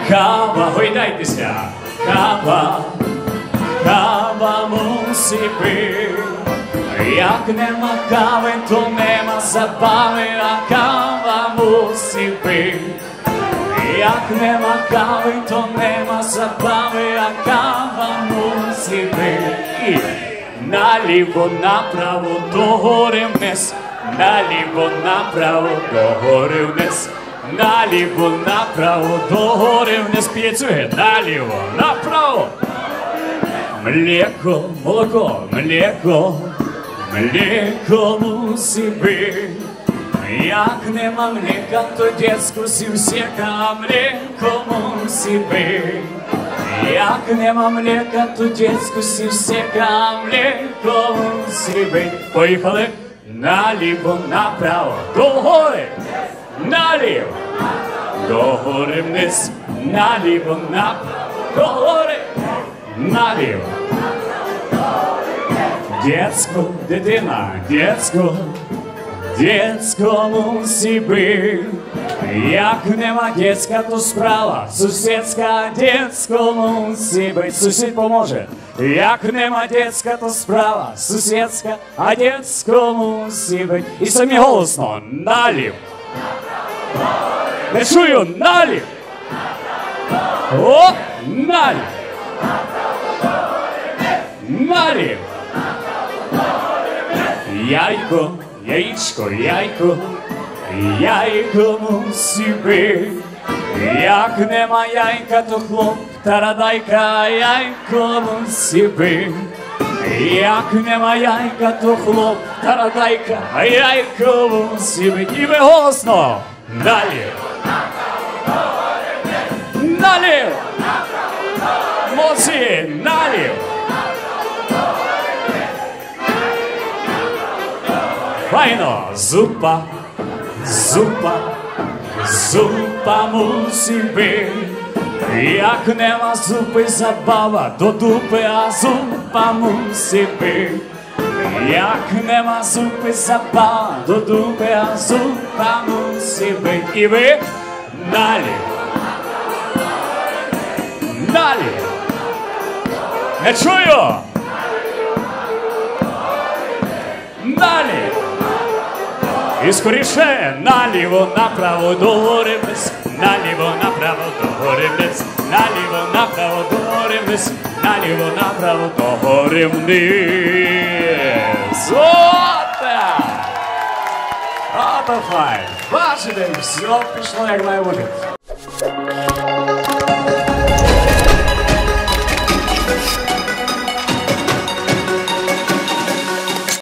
Кава, гойдайтеся, кава, кава мусить бить. Як нема кави, то нема забави, а кава мусить бить. Як нема кави, то нема забави, а кава мусить бить. Наліво, направо, догори вниз, наліво, направо, догори вниз, наліво, направо, догори вниз, п'єцює, наліво, направо. Млеко, молоко, млеко, млеко мусить бить. Як нема млека, то дєцьку сівсека, млеко мусить бить. Як нема млека, то дєцьку сівсека, млеко мусить бить. Поїхали. Наліво, направо, догори, наліво, догори вниз, наліво, направо, догори, наліво. Дєцько, дитина, дєцько, дєцько мусить бить. Як нема дєцька, то справа сусідська, дєцько мусить бить. Сусід поможе. Як нема дєцька, то справа сусідська, а дєцько мусить бить. І самі голосно, налів. Не чую, налів. О, налів. Налів. Яйко, яєчко, яйко, яйко мусить бить. Як нема яйка, то хлоп, тарадайка, яйко мусить бить. Як нема яйка, то хлоп, тарадайка, а яйко мусить бить. І ви голосно. Налів. Налів. Молодці, налів. Файно. Зупа, зупа, зупа мусить бить. Як нема зупи, забава до дупи, а зупа мусить бить. Як нема зупи, забава до дупи, а зупа мусить бить. І ви налів. Налів. Не чую. Налів. І скоріше, наліво, направо, догори вниз, наліво, направо, догори вниз, наліво, направо, догори вниз, наліво, направо, догори вниз. Ота! Ота файн! Бачите, все пішло як має бути.